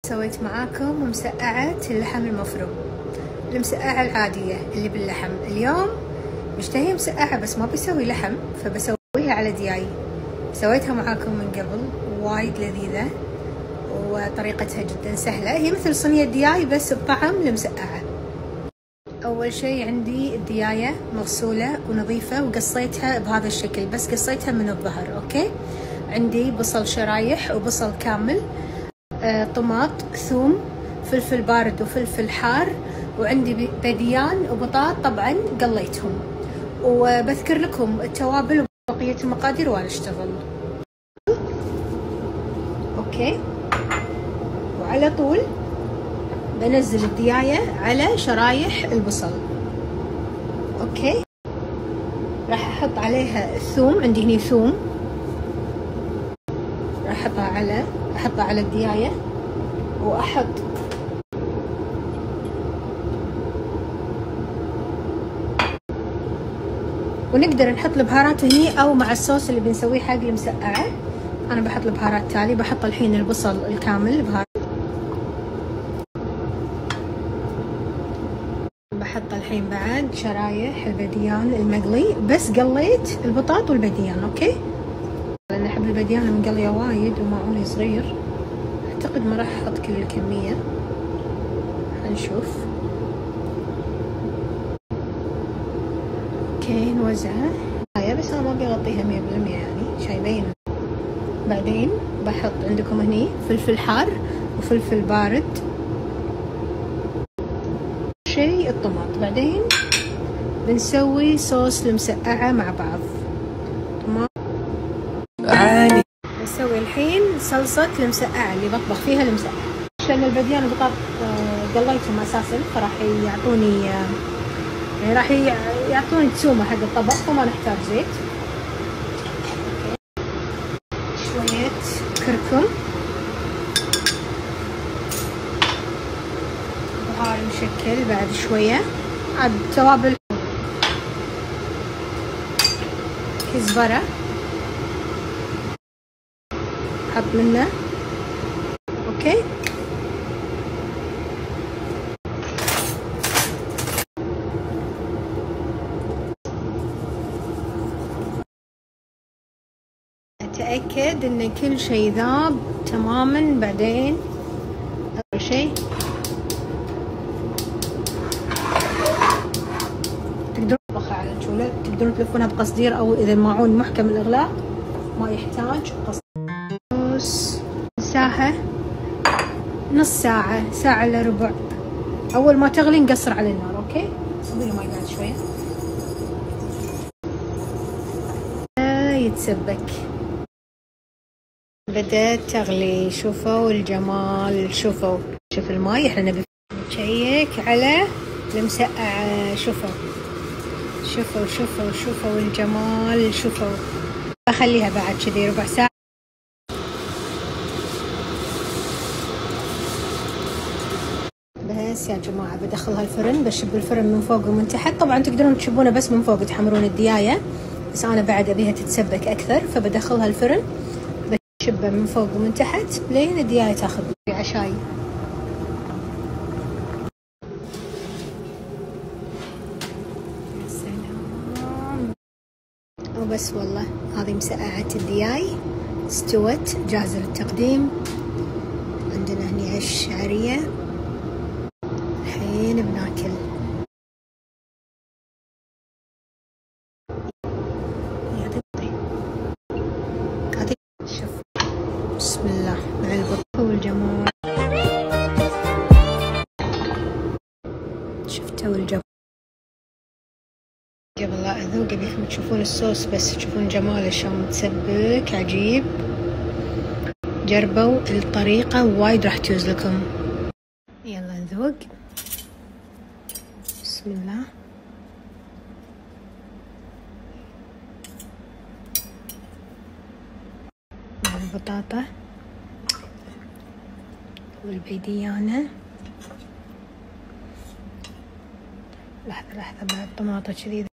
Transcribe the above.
سويت معاكم مسقعة اللحم المفروم، المسقعة العادية اللي باللحم. اليوم مشتهية مسقعة بس ما بسوي لحم، فبسويها على دياي. سويتها معاكم من قبل، وايد لذيذة وطريقتها جدا سهلة. هي مثل صينية دياي بس بطعم المسقعة. أول شي عندي الدياية مغسولة ونظيفة وقصيتها بهذا الشكل، بس قصيتها من الظهر. أوكي، عندي بصل شرايح وبصل كامل، طماط، ثوم، فلفل بارد وفلفل حار، وعندي بديان وبطاط طبعا قليتهم. وبذكر لكم التوابل وبقية المقادير وانا اشتغل. اوكي، وعلى طول بنزل الدياية على شرايح البصل. اوكي، راح احط عليها الثوم، عندي هني ثوم راح احطها على الدياية، واحط ونقدر نحط البهارات هني او مع الصوص اللي بنسويه حق المسقعة. انا بحط البهارات تالي، بحط الحين البصل الكامل بهارات، بحط الحين بعد شرايح البديان المقلي، بس قليت البطاط والبديان. اوكي، لان احب البديان المقلية وايد ومعوني صغير. اعتقد ما راح احط كل الكمية، هنشوف. اوكي، نوزعها بس انا ما بيغطيها 100% يعني شي يبين. بعدين بحط عندكم هني فلفل حار وفلفل بارد، شي الطماط. بعدين بنسوي صوص المسقعة مع بعض. تمام، نسوي الحين صلصة المسقعة اللي بطبخ فيها المسقعة. عشان البديان والبطاط قليتهم اساسا، فراح يعطوني يعني راح يعطوني تسومة حق الطبق، فما نحتاج زيت. شوية كركم، بهار مشكل بعد شوية، عاد توابل، كزبرة حط منه. اوكي، اتأكد ان كل شيء ذاب تماما. بعدين اول شيء تقدرون تطبخها على الجولة، تقدرون تلفونها بقصدير، او اذا الماعون محكم الاغلاق ما يحتاج قصدير. ساعة، نص ساعة، ساعة الا ربع. اول ما تغلي نقصر على النار. اوكي، صبي له ماي بعد شوية يتسبك. بدأت تغلي، شوفوا الجمال، شوفوا شوف الماي. احنا نبي نشيك على المسقعة. شوفوا شوفوا شوفوا شوفوا الجمال، شوفوا. بخليها بعد كذي ربع ساعة. بس يا جماعة بدخلها الفرن، بشب الفرن من فوق ومن تحت. طبعا تقدرون تشبونه بس من فوق تحمرون الدياية، بس انا بعد ابيها تتسبك اكثر، فبدخلها الفرن بشبه من فوق ومن تحت لين الدياية تاخذ عشاي. سلام. وبس والله، هذه مسقعة الدياي استوت جاهزة للتقديم. عندنا هني عيش شعرية، الحين بناكل. شوف، بسم الله مع البطة والجمال. شفتوا الجمال؟ قبل لا اذوق ابيكم تشوفون الصوص، بس تشوفون جماله شلون متسبك، عجيب. جربوا الطريقة وايد راح تجوز لكم. يلا نذوق. بسم الله. مع البطاطا والبيديانة. لحظة مع الطماطة كذي